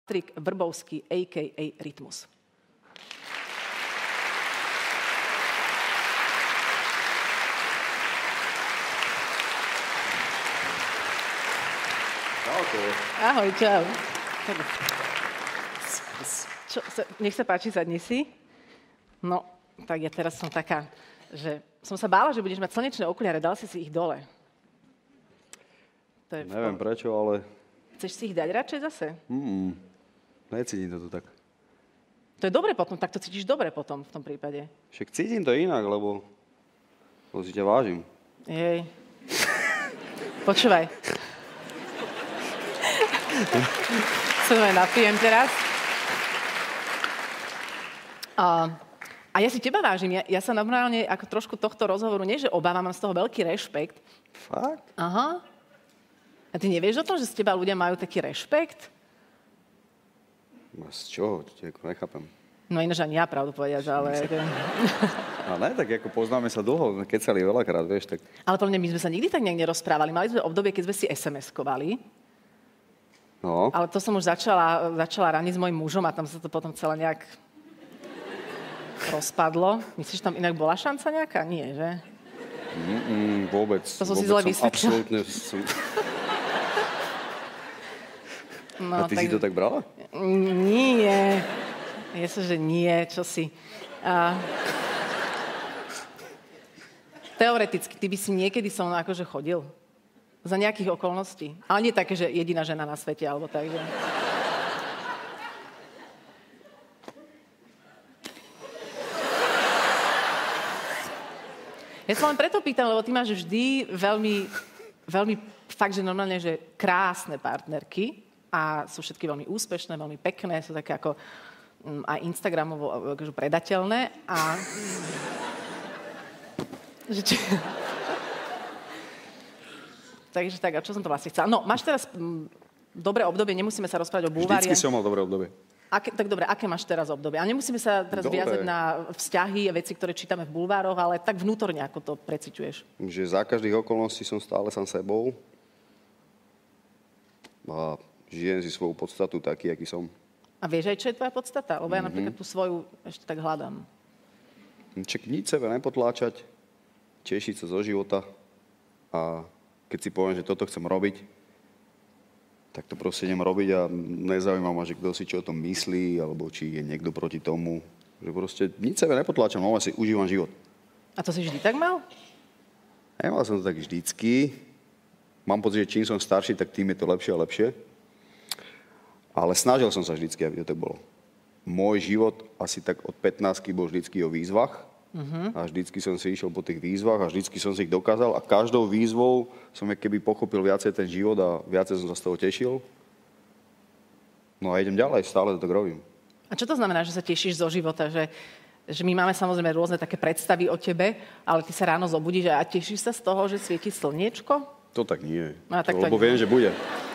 Patrik Vrbovský, a.k.a. Rytmus. Ahoj, čau. Nech sa páči, sadni si. No, tak ja teraz som taká, že som sa bála, že budeš mať slnečné okuliare, dal si ich dole. To je neviem prečo, ale... Chceš si ich dať radšej zase? Necítim to tu tak. To je dobre potom, tak to cítiš dobre potom v tom prípade. Však cítim to inak, lebo si ťa vážim. Jej. Počúvaj. Sa napijem teraz. A ja si teba vážim. Ja sa normálne ako trošku tohto rozhovoru, nie že obávam, mám z toho veľký rešpekt. Fakt? Aha. A ty nevieš o tom, že z teba ľudia majú taký rešpekt? No z čoho? Nechápem. No ináč ani ja, pravdu povedať, ale... A ne, tak ako poznáme sa dlho, kecali veľakrát, vieš, tak... Ale podľa mňa my sme sa nikdy tak nejak nerozprávali. Mali sme obdobie, keď sme si SMS-kovali. No. Ale to som už začala raniť s mojím mužom a tam sa to potom celé nejak rozpadlo. Myslíš, že tam inak bola šanca nejaká? Nie, že? Vôbec. To som si zle vysvetlila. Absolútne. No, a ty si to tak brala? Nie. Ja som, že nie, čo si. Teoreticky, ty by si niekedy so mnou akože chodil? Za nejakých okolností. Ale nie také, že jediná žena na svete, alebo tak, že... Ja sa len preto pýtam, lebo ty máš vždy veľmi fakt, že normálne, že krásne partnerky a sú všetky veľmi úspešné, veľmi pekné, sú také ako aj instagramovo akože predateľné a... Takže tak, a čo som to vlastne chcela? No, máš teraz dobré obdobie, nemusíme sa rozprávať o bulvári. Vždycky som mal dobré obdobie. Tak dobre, aké máš teraz obdobie? A nemusíme sa teraz viazať na vzťahy a veci, ktoré čítame v bulvároch, ale tak vnútorne, ako to preciťuješ. Že za každých okolností som stále sám sebou a žijem si svoju podstatu taký, aký som. A vieš aj, čo je tvoja podstata? Lebo ja napríklad tú svoju ešte tak hľadám. Čak nič sebe nepotláčať, tešiť sa zo života a keď si poviem, že toto chcem robiť, tak to proste idem robiť a nezaujíma ma, že kto si čo o tom myslí, alebo či je niekto proti tomu. Že proste nič sebe nepotláčam, ale si užívam život. A to si vždy tak mal? Nemal som to tak vždycky. Mám pocit, že čím som starší, tak tým je to lepšie a lepšie. Ale snažil som sa vždycky, aby to tak bolo. Môj život asi tak od 15-ky bol vždycky o výzvach. A vždycky som si išiel po tých výzvach a vždycky som si ich dokázal a každou výzvou som keby pochopil viacej ten život a viacej som sa z toho tešil. No a idem ďalej, stále to tak robím. A čo to znamená, že sa tešíš zo života? Že my máme samozrejme rôzne také predstavy o tebe, ale ty sa ráno zobudíš a tešíš sa z toho, že svieti slniečko? To tak nie. Tak lebo viem, že bude.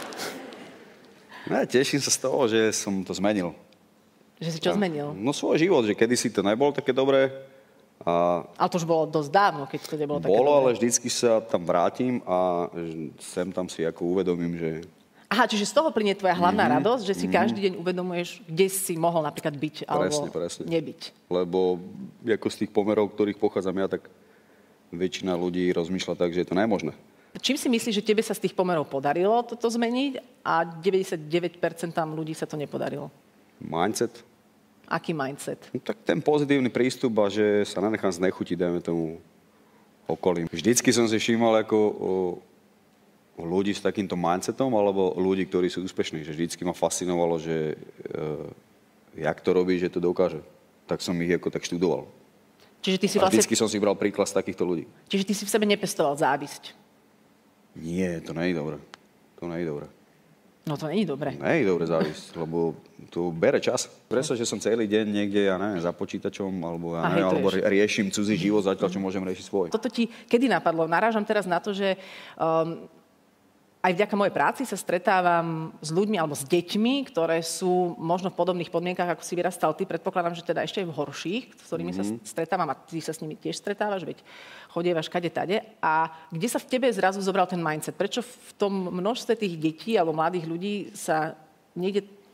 Teším sa z toho, že som to zmenil. Že si čo zmenil? No svoj život, že kedysi to nebolo také dobré. Ale to už bolo dosť dávno, keď to nebolo také dobré. dobré. Ale vždycky sa tam vrátim a sem tam si ako uvedomím, že... Aha, čiže z toho plynie tvoja hlavná radosť, že si každý deň uvedomuješ, kde si mohol napríklad byť alebo nebyť. Lebo ako z tých pomerov, ktorých pochádzam ja, tak väčšina ľudí rozmýšľa tak, že je to nemožné. Čím si myslíš, že tebe sa z tých pomerov podarilo toto zmeniť a 99% ľudí sa to nepodarilo? Mindset. Aký mindset? No, tak ten pozitívny prístup a že sa nenechám znechutiť, dajme tomu okolím. Vždycky som si všímal ako ľudí s takýmto mindsetom alebo ľudí, ktorí sú úspešní. Že vždycky ma fascinovalo, že jak to robí, že to dokáže. Tak som ich ako tak študoval. Čiže ty si vždycky som si bral príklad z takýchto ľudí. Čiže ty si v sebe nepestoval závisť? Nie, to nie je dobré. To nie je dobré. No to nie je dobré. Nie je dobré závisť, lebo to bere čas. Predstav, že som celý deň niekde, ja neviem, za počítačom, alebo, alebo riešim cudzí život, zatiaľ, čo môžem riešiť svoj. Toto ti kedy napadlo? Narážam teraz na to, že aj vďaka mojej práci sa stretávam s ľuďmi alebo s deťmi, ktoré sú možno v podobných podmienkach, ako si vyrastal ty. Predpokladám, že teda ešte aj v horších, s ktorými sa stretávam a ty sa s nimi tiež stretávaš, veď chodievaš kade tade. A kde sa v tebe zrazu zobral ten mindset? Prečo v tom množstve tých detí alebo mladých ľudí sa niekde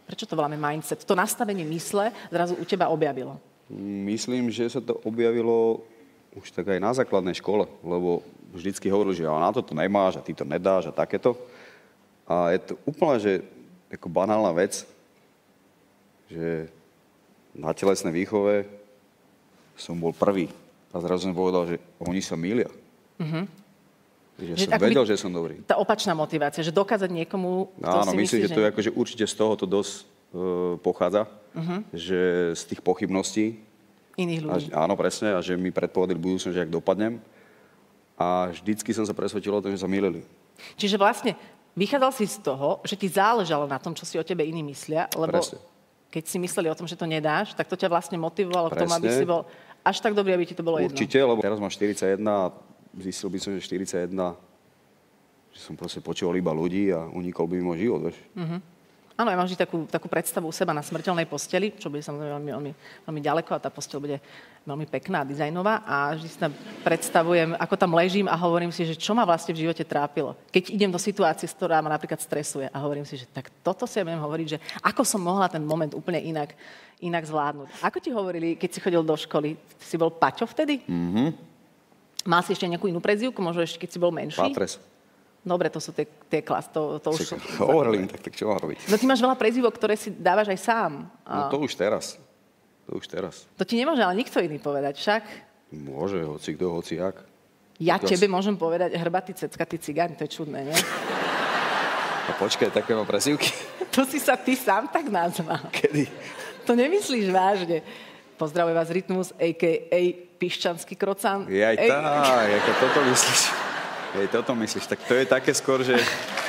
Prečo to voláme mindset? To nastavenie mysle zrazu u teba objavilo. Myslím, že sa to objavilo už tak aj na základnej škole, lebo vždycky hovorili, že na to nemáš a ty to nedáš a takéto. A je to úplne, že ako banálna vec, že na telesnej výchove som bol prvý a zrazu som povedal, že oni sa mýlia. Že som vedel, že som dobrý. Tá opačná motivácia, že dokázať niekomu, kto áno, si myslím, myslí, že to je akože určite z toho to dosť pochádza, že z tých pochybností. Iných ľudí. Áno, presne, a že mi predpovedali budúcnosť, že ak dopadnem. A vždycky som sa presvedčil o tom, že sa mýlili. Čiže vlastne vychádzal si z toho, že ti záležalo na tom, čo si o tebe iní myslia, lebo presne. Keď si mysleli o tom, že to nedáš, tak to ťa vlastne motivovalo k tomu, aby Presne. si bol až tak dobrý, aby ti to bolo Určite, jedno. lebo teraz mám 41 a zistil by som, že 41, že som proste počúval iba ľudí a unikol by mi môj život, vieš. Áno, ja mám vždy takú predstavu u seba na smrteľnej posteli, čo bude samozrejme veľmi ďaleko a tá posteľ bude veľmi pekná a dizajnová a vždy si tam predstavujem, ako tam ležím a hovorím si, že čo ma vlastne v živote trápilo. Keď idem do situácie, ktorá ma napríklad stresuje a hovorím si, že tak toto si ja budem hovoriť, že ako som mohla ten moment úplne inak zvládnuť. Ako ti hovorili, keď si chodil do školy, si bol Paťo vtedy? Mal si ešte nejakú inú prezývku, možno ešte keď si bol menší? Pátres. Dobre, to sú tie klas, to už... Hovorili mi, tak čo mám robiť? No ty máš veľa prezývok, ktoré si dávaš aj sám. No to už teraz. To ti nemôže ale nikto iný povedať, však? Môže, hoci kto, hoci jak. Ja tebe môžem povedať hrbatý, ceckatý cigáň, to je čudné, nie? A počkaj, také mám prezývky. To si sa ty sám tak nazval. Kedy? To nemyslíš vážne. Pozdravuje vás Rytmus, a.k.a. Piščanský krocán. Aj ako toto myslíš. Toto myslíš. Tak to je také skôr, že...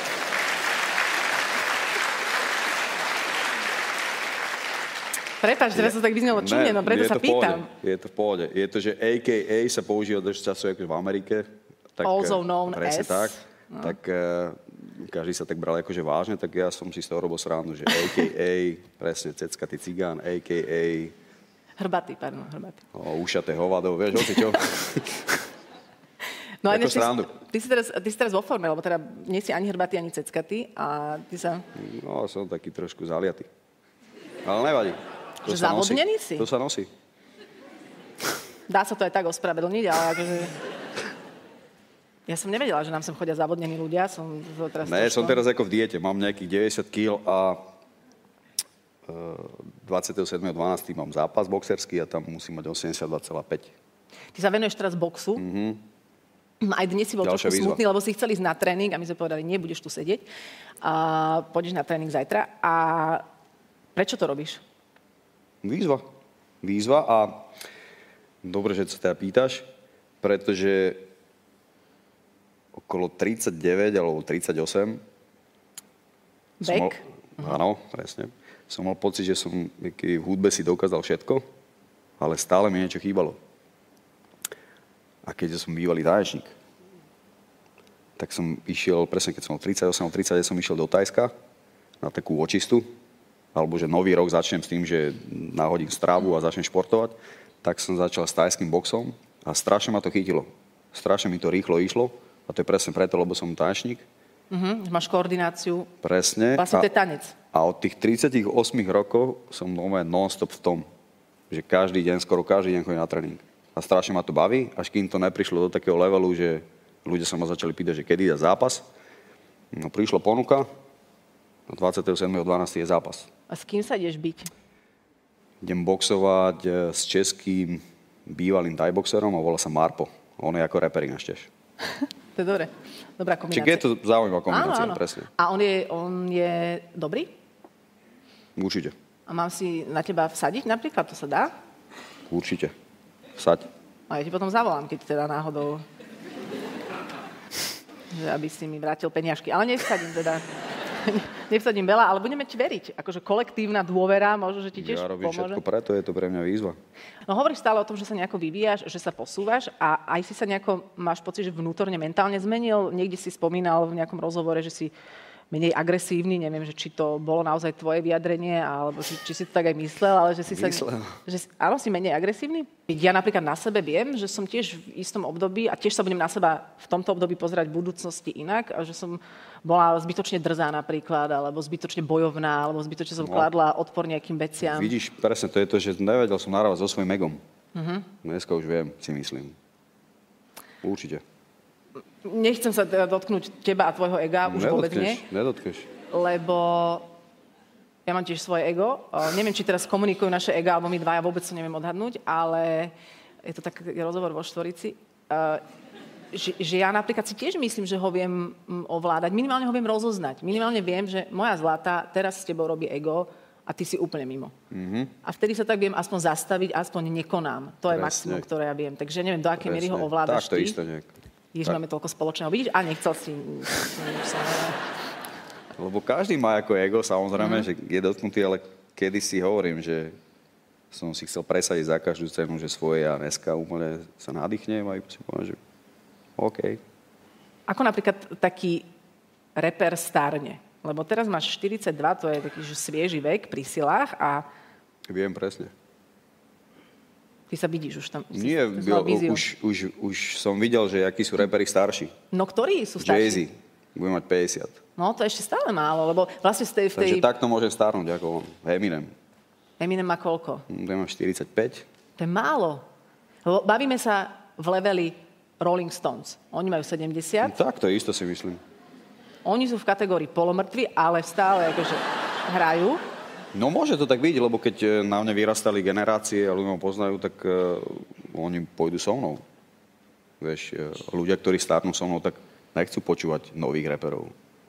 Prepáč, teraz to tak vyznelo čudne, no preto sa pýtam. Je to v pohode. Je to, že a.k.a. sa používa dosť času ako v Amerike. Tak, also known presne as. Tak. No. Tak každý sa tak bral akože vážne, tak ja som si z toho robil srandu, že a.k.a. presne ceckatý cigán, a.k.a. Hrbatý. Ušaté hovado, vieš, hoci čo. No aj ty si teraz vo forme, lebo teda nie si ani hrbatý, ani ceckatý a ty sa... No, som taký trošku zaliatý. Ale nevadí. Že zavodnený si? To sa nosí. Dá sa to aj tak ospravedlniť, ale akože... Ja som nevedela, že nám sem chodia zavodnení ľudia. Som teraz ako v diete. Mám nejakých 90 kg a 27.12. mám zápas boxerský a tam musím mať 82,5. Ty sa venuješ teraz boxu. Aj dnes si bol trošku smutný, lebo si chcel ísť na tréning a my sme povedali, nie, budeš tu sedieť. A pôjdeš na tréning zajtra. A prečo to robíš? Výzva a dobre, že sa teda pýtaš, pretože okolo 39 alebo 38 Vek? Áno, presne. Som mal pocit, že som v hudbe si dokázal všetko, ale stále mi niečo chýbalo. A keďže som bývalý tanečník, tak som išiel, presne keď som mal 38 alebo 30, som išiel do Tajska na takú očistu, alebo že nový rok začnem s tým, že nahodím stravu a začnem športovať, tak som začal s tajským boxom a strašne ma to chytilo. Strašne mi to rýchlo išlo a to je presne preto, lebo som tanečník. Máš koordináciu. Presne. Vlastne to je tanec. A od tých 38 rokov som non-stop v tom, že skoro každý deň chodím na tréning. A strašne ma to baví, až kým to neprišlo do takého levelu, že ľudia sa ma začali pýtať, že kedy je zápas. No prišla ponuka, 27.12. je zápas. A s kým sa ideš byť? Idem boxovať s českým bývalým thai-boxerom a volá sa Marpo. On je ako reper ináč tiež. To je dobre. Dobrá kombinácia. Čiže je to zaujímavá kombinácia, áno. presne. A on je dobrý? Určite. A mám si na teba vsadiť napríklad? To sa dá? Určite. Vsaď. A ja ti potom zavolám, keď teda náhodou... že aby si mi vrátil peniažky. Ale nevsadím teda. Nevsadím veľa, ale budeme ti veriť. Akože kolektívna dôvera, možno, že ti tiež pomôže. Ja robím všetko preto, je to pre mňa výzva. No hovoríš stále o tom, že sa nejako vyvíjaš, že sa posúvaš a aj si sa nejako, máš pocit, že vnútorne, mentálne zmenil. Niekde si spomínal v nejakom rozhovore, že si menej agresívny. Neviem, že či to bolo naozaj tvoje vyjadrenie, alebo či si to tak aj myslel, ale že si áno, si menej agresívny? Ja napríklad na sebe viem, že som tiež v istom období a tiež sa budem na seba v tomto období pozerať v budúcnosti inak a že som bola zbytočne drzá napríklad, alebo zbytočne bojovná, alebo zbytočne som kladla odpor nejakým veciam. Vidíš, presne to je to, že nevedel som narábať so svojím egom. Dneska už viem, si myslím. Určite. Nechcem sa teda dotknúť teba a tvojho ega, už vôbec nie. Nedotkneš. Lebo ja mám tiež svoje ego. Neviem, či teraz komunikujú naše ega, alebo my dvaja, vôbec to neviem odhadnúť, ale je to taký rozhovor vo Štvorici. Že ja napríklad si tiež myslím, že ho viem ovládať. Minimálne ho viem rozoznať. Minimálne viem, že moja zlata teraz s tebou robí ego a ty si úplne mimo. A vtedy sa tak viem aspoň zastaviť, aspoň nekonám. To je maximum, ktoré ja viem. Takže neviem, do akej miery ho ovládaš ty. Tak to isto nejak. Jež máme toľko spoločného. Vidíš? A nechcel si... Lebo každý má ako ego, samozrejme, že je dotknutý, ale kedysi hovorím, že som si chcel presadiť za každú cenu, že svoje a dneska úplne sa nadýchnem a si poviem, že OK. Ako napríklad taký reper starne? Lebo teraz máš 42, to je taký že svieži vek pri silách a... Viem presne. Ty sa vidíš už tam. Nie, už som videl, že akí sú reperi starší. No ktorí sú starší? Jay-Z, bude mať 50. No to je ešte stále málo, lebo vlastne v tej... Takže takto môže starnúť ako on. Eminem. Eminem má koľko? Bude mať 45. To je málo. Lebo bavíme sa v leveli Rolling Stones. Oni majú 70. No, tak, to je isto si myslím. Oni sú v kategórii polomrtví, ale stále akože hrajú. No môže to tak byť, lebo keď na mne vyrastali generácie a ľudia ma poznajú, tak oni pôjdu so mnou. Vieš, ľudia, ktorí starnú so mnou, tak nechcú počúvať nových reperov.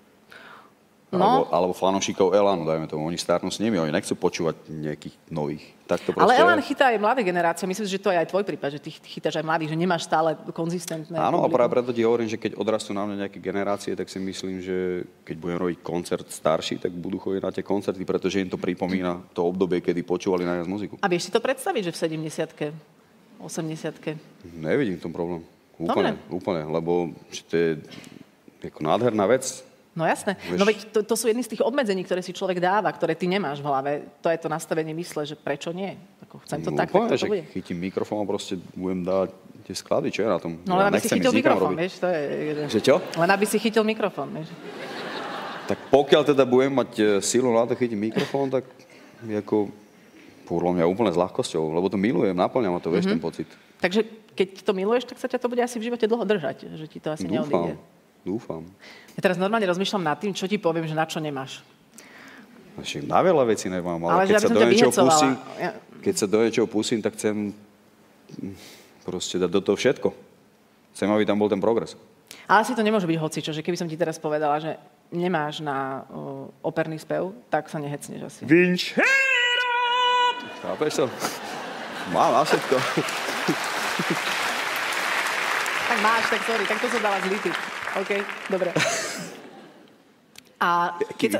No. Alebo fanúšikov Elanu, dajme tomu. Oni starnú s nimi, oni nechcú počúvať nejakých nových. Tak to ale Elan chytá aj mladé generácie. Myslím, že to je aj tvoj prípad, že ty chytáš aj mladých, že nemáš stále konzistentné Áno, publikum. a práve preto ti hovorím, že keď odrastú na mňa nejaké generácie, tak si myslím, že keď budem robiť koncert starší, tak budú chodiť na tie koncerty, pretože im to pripomína to obdobie, kedy počúvali najviac muziku. A vieš si to predstaviť, že v 70-ke, 80-ke? Nevidím v tom problém. Úplne, lebo to je ako nádherná vec. No jasné. No veď to sú jedny z tých obmedzení, ktoré si človek dáva, ktoré ty nemáš v hlave. To je to nastavenie mysle, že prečo nie? Ako chcem to tak to bude. Chytím mikrofón a proste budem dať tie skladby, čo je na tom. No len aby si chytil mikrofón, vieš, to je... Že čo? Len aby si chytil mikrofón, vieš. Tak pokiaľ teda budem mať silu na to chytiť mikrofón, tak ako podľa mňa úplne s ľahkosťou, lebo to milujem, naplňa ma to, vieš, ten pocit. Takže keď to miluješ, tak sa ťa to bude asi v živote dlho držať, že ti to asi neodíde. Dúfam. Ja teraz normálne rozmýšľam nad tým, čo ti poviem, že na čo nemáš. Na veľa vecí nemám, ale keď sa do niečoho pusím, tak chcem proste dať do toho všetko. Chcem, aby tam bol ten progres. Ale asi to nemôže byť hocičo, že keby som ti teraz povedala, že nemáš na operný spev, tak sa nehecneš asi. Vinčero! Chápeš to? Mám na všetko. Tak máš, tak sorry, tak to som dala zlý typ. OK, dobre. A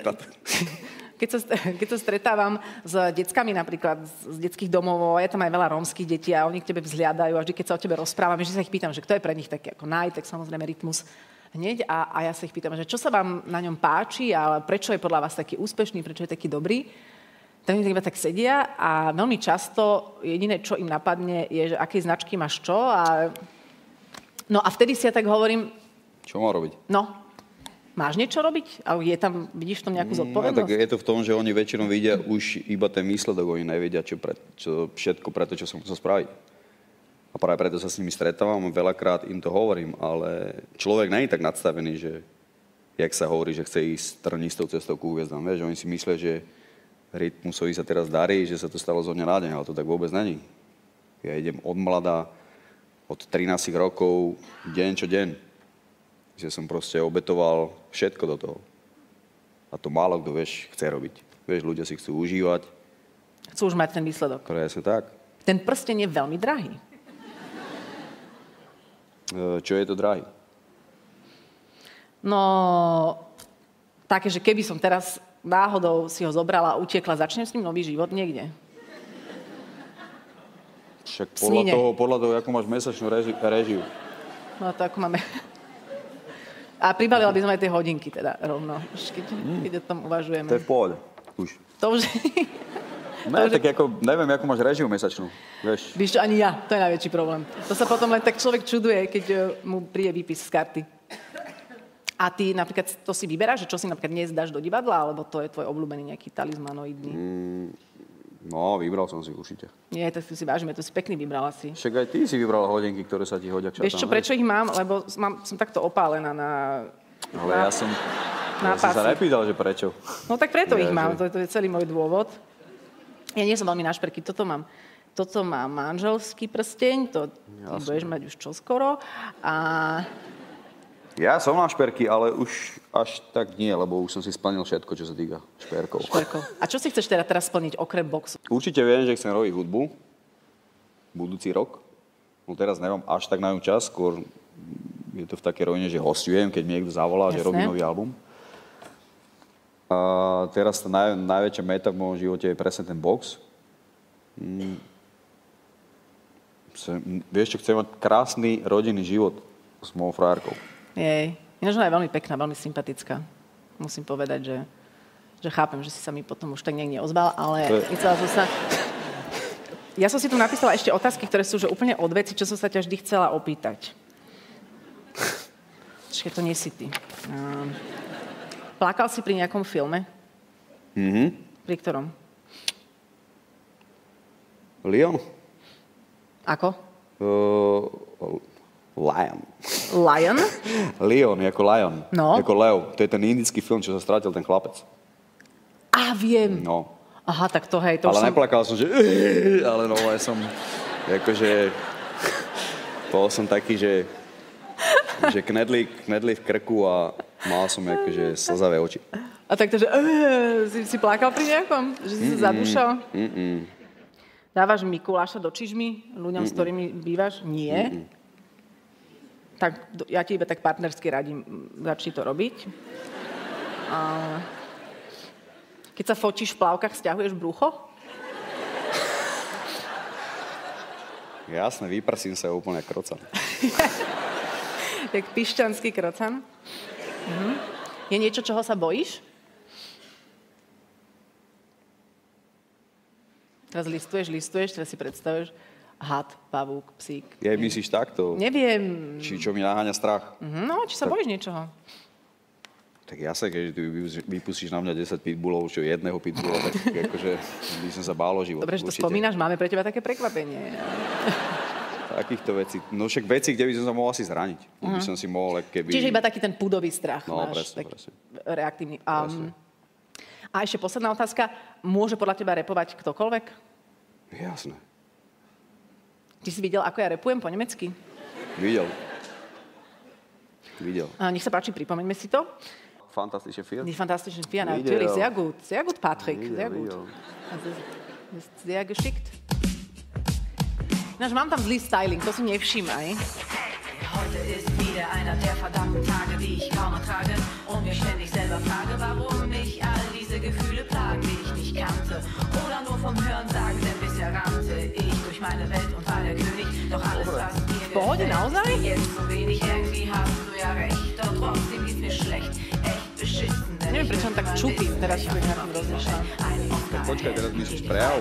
keď sa stretávam s deckami napríklad z detských domov, je tam aj veľa rómskych detí a oni k tebe vzhliadajú a vždy, keď sa o tebe rozprávam, že sa ich pýtam, že kto je pre nich taký ako tak samozrejme Rytmus hneď a ja sa ich pýtam, že čo sa vám na ňom páči a prečo je podľa vás taký úspešný, prečo je taký dobrý. Tak oni iba tak sedia a veľmi často jediné, čo im napadne, je, že akej značky máš čo No a vtedy si ja tak hovorím... Čo má robiť? No, máš niečo robiť? A je tam, vidíš v tom nejakú zodpovednosť? Tak je to v tom, že oni väčšinou vidia už iba ten výsledok, oni nevedia všetko preto, čo som chcel spraviť. A práve preto sa s nimi stretávam, veľakrát im to hovorím, ale človek nie je tak nadstavený, že jak sa hovorí, že chce ísť trnistou cestou ku hviezdám. Vieš, oni si myslia, že Rytmusovi sa teraz darí, že sa to stalo zo dňa na deň, ale to tak vôbec není. Ja idem od mladá, od 13 rokov, deň čo deň. Že som proste obetoval všetko do toho. A to málo kto, vieš, chce robiť. Vieš, ľudia si chcú užívať. Chcú už mať ten výsledok. Presne tak. Ten prsteň je veľmi drahý. Čo je to drahý? No, také, že keby som teraz náhodou si ho zobrala a utiekla, začnem s ním nový život niekde. Však podľa toho, ako máš mesačnú režiu. No to ako máme... A pribalila by sme aj tie hodinky teda rovno, keď o tom uvažujeme. To je v pohode. Už. To už... Ne, tak ako, neviem, ako máš režiu mesačnú, vieš. Víš čo, ani ja, to je najväčší problém. To sa potom len tak človek čuduje, keď mu príde výpis z karty. A ty napríklad to si vyberáš, že čo si napríklad dnes dáš do divadla, alebo to je tvoj obľúbený nejaký talizmanoidný? No, vybral som si určite. Nie, to si vážime, to si pekný vybral asi. Však aj ty si vybral hodinky, ktoré sa ti hodia k šatám. Vieš čo, prečo ich mám? Lebo som takto opálená na... Ale ja som sa nepýtal, že prečo. No tak preto ich mám, to je celý môj dôvod. Ja nie som veľmi na šperky, toto mám manželský prsteň, to ty budeš mať už čoskoro. A... Ja som na šperky, ale už až tak nie, lebo už som si splnil všetko, čo sa týka šperkov. A čo si chceš teraz splniť okrem boxu? Určite viem, že chcem robiť hudbu budúci rok. No teraz nemám až tak na ňu čas, skôr je to v takej rovine, že hostujem, keď mi niekto zavolá, že robí nový album. A teraz tá najväčšia meta v mojom živote je presne ten box. Vieš čo, chcem mať krásny rodinný život s mojou frajárkou. Jej. Ináč ona je veľmi pekná, veľmi sympatická. Musím povedať, že chápem, že si sa mi potom už tak niekde neozval, ale chcela som sa... Ja som si tu napísala ešte otázky, ktoré sú že úplne od veci, čo som sa ťa vždy chcela opýtať. Čiže to nie si ty. Plakal si pri nejakom filme? Pri ktorom? Lion. Ako? Lion. Lion? Lion, ako lion. No. Ako lev. To je ten indický film, čo sa strátil ten chlapec. Viem. No. Aha, tak to hej. To ale neplakal som, že... Ale no, ja som... Akože... Bol som taký, že knedli v krku a mal som akože slzavé oči. A tak to, že si plakal pri nejakom? Že si sa zadúšal? Dávaš Mikuláša do čižmy ľuďom, s ktorými bývaš? Nie. Tak ja ti iba tak partnersky radím, začni to robiť. Keď sa fotíš v plavkách, stiahuješ brucho? Jasné, vyprsím sa úplne krocan. Jak pišťanský krocan. Je niečo, čoho sa bojíš? Teraz listuješ, teraz si predstavuješ had, pavúk, psík. Ja myslíš takto? Neviem. Čo mi naháňa strach? No, či sa bojíš niečoho? Tak jasne, keď ty vypustíš na mňa 10 pitbullov, čo jedného pitbulla, tak akože by som sa bál o život. Dobre, že to spomínaš, máme pre teba také prekvapenie. Takýchto vecí. No však veci, kde by som sa mohol asi zraniť. By som si mohol, keby... Čiže iba taký ten pudový strach máš. Presne. Reaktívny. A ešte posledná otázka. Môže podľa teba repovať ktokoľvek? Jasné. Ty si videl, ako ja repujem po nemecky? Videl. Nech sa páči, pripomeňme si to. Fantastische Vier. Die Fantastischen Vier, natürlich. Sehr gut. Sehr gut, Patrick. Sehr gut. Also, ist sehr geschickt. Ináč, mám tam zlý styling, to si nevšímaj. Heute ist wieder einer der verdammten Tage, die ich kaum ertrage und mir ständig selber frage, warum mich all diese Gefühle plagen, die ich nicht kannte oder nur vom Hören sagen, denn bisher rannte ich durch meine Welt und war der König, doch alles, was dir gefällt, jetzt so wenig, irgendwie hast du ja recht, doch trotzdem geht's mir schlecht, echt beschissen. Neviem, prečo on tak čupí, teraz si budem na tým rozlišať. Počkaj, teraz myslíš prejav?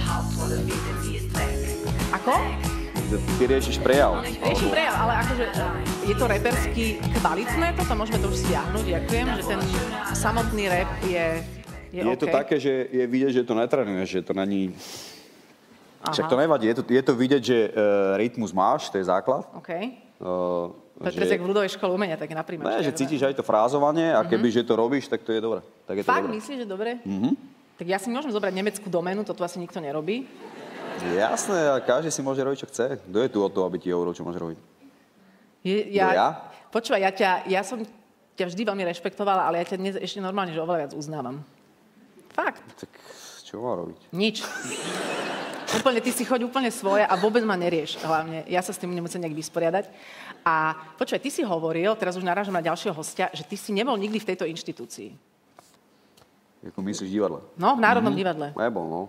Ako? Ty riešiš prejav. Riešim prejav, ale akože je to repersky kvalitné, toto môžeme to už stiahnuť, ďakujem, že ten samotný rap je Je to také, že je vidieť, že to netrenuješ, že to není... Však to nevadí, je to vidieť, že rytmus máš, to je základ. OK. To je presne v ľudovej škole umenia, tak napríklad. Ne, že cítiš aj to frázovanie a keby, že to robíš, tak to je dobré. Fakt, myslíš, že dobre? Tak ja si môžem zobrať nemeckú doménu, to tu asi nikto nerobí. Jasné, a každý si môže robiť, čo chce. Kto je tu o to, aby ti hovoril, čo máš robiť? Ja? Počúvaj, ja som ťa vždy veľmi rešpektovala, ale ja ťa dnes ešte normálne, že oveľa viac uznávam. Fakt. Tak čo mám robiť? Nič. Úplne, ty si choď úplne svoje a vôbec ma nerieš. Hlavne, ja sa s tým nemusím nejak vysporiadať. A počúvaj, ty si hovoril, teraz už narážam na ďalšieho hostia, že ty si nebol nikdy v tejto inštitúcii. Ako myslíš divadle? No, v Národnom divadle. Nebol, no.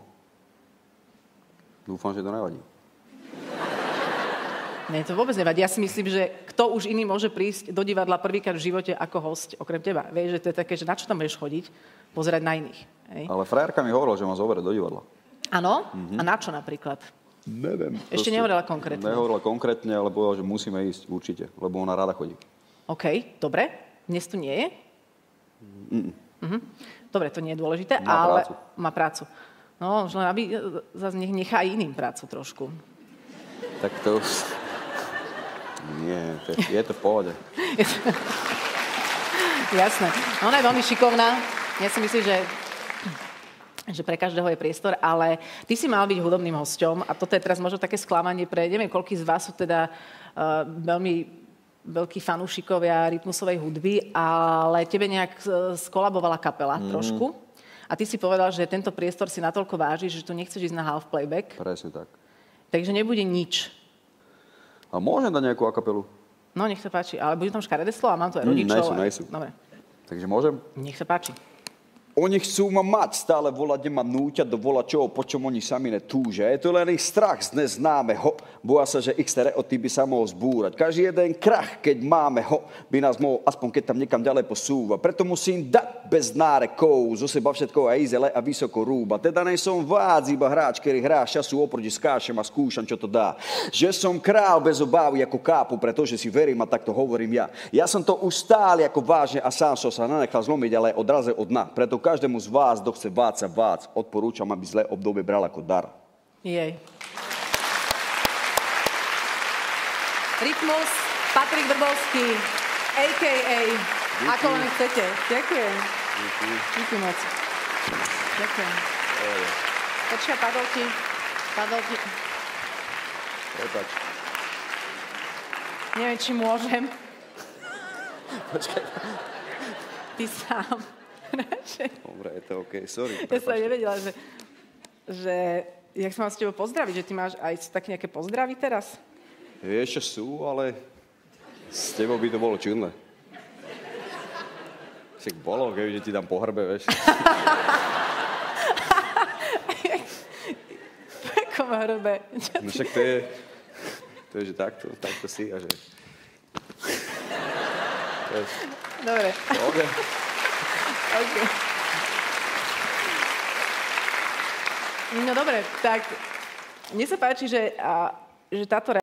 Dúfam, že to nevadí. Nie, to vôbec nevadí. Ja si myslím, že kto už iný môže prísť do divadla prvýkrát v živote ako hosť, okrem teba. Vieš, že to je také, že na čo tam budeš chodiť, pozerať na iných. Hej. Ale frajerka mi hovorila, že ma zoberie do divadla. Áno? A na čo napríklad? Neviem. Ešte nehovorila konkrétne. Nehovorila konkrétne, ale povedala, že musíme ísť určite, lebo ona rada chodí. OK, dobre. Dnes tu nie je? Dobre, to nie je dôležité, má prácu. No, už len aby zase nechá iným prácu trošku. Tak to už... Nie, je to v pohode. Jasné. Ona je veľmi šikovná. Ja si myslím, že pre každého je priestor, ale ty si mal byť hudobným hosťom a toto je teraz možno také sklamanie pre, neviem, koľký z vás sú teda veľmi veľkí fanúšikovia rytmusovej hudby, ale tebe nejak skolabovala kapela trošku. A ty si povedal, že tento priestor si natoľko vážiš, že tu nechceš ísť na half playback. Presne tak. Takže nebude nič. A môžem dať nejakú akapelu? No, nech sa páči. Ale bude tam škaredé slova, mám tu aj rodičov. Najsú. Dobre. Takže môžem? Nech sa páči. Oni chcú ma mať, stále volať, ma núťa do volačoho, po čom oni sami netúžia. Je to len ich strach z neznámeho. Boja sa, že ich stereotyp by sa mohol zbúrať. Každý jeden krach, keď máme ho, by nás mohol, aspoň keď tam niekam ďalej posúva. Preto musím dať bez nárekov, zo seba všetko aj izele a vysoko rúba. Teda nej som vádz, iba hráč, ktorý hrá času oproti skášem a skúšam, čo to dá. Že som král bez obávy ako kápu, pretože si verím a tak to hovorím ja. Ja som to už stále ako vážne a sám som sa nenechal zlomiť, ale odrazil od dna. Preto každému z vás, kto chce váť sa vác, odporúčam, aby zlé obdobie bral ako dar. Jej. Rytmus, Patrik Vrbovský, a.k.a. Ako len chcete. Ďakujem. Díky moc. Ďakujem. Počkaj, padol ti. Prepač. Neviem, či môžem. Počkaj. Ty sám. Dobre, je to OK, sorry. Ja som nevedela, že jak sa mám s tebou pozdraviť, že ty máš aj také nejaké pozdravy teraz? Vieš, čo sú, ale s tebou by to bolo čudné. Však bolo, kebyže ti dám po hrbe, vieš. Takom hrbe. No však to je, že takto si a že... Dobre. Dobre. Okay. No dobre, tak mne sa páči, že táto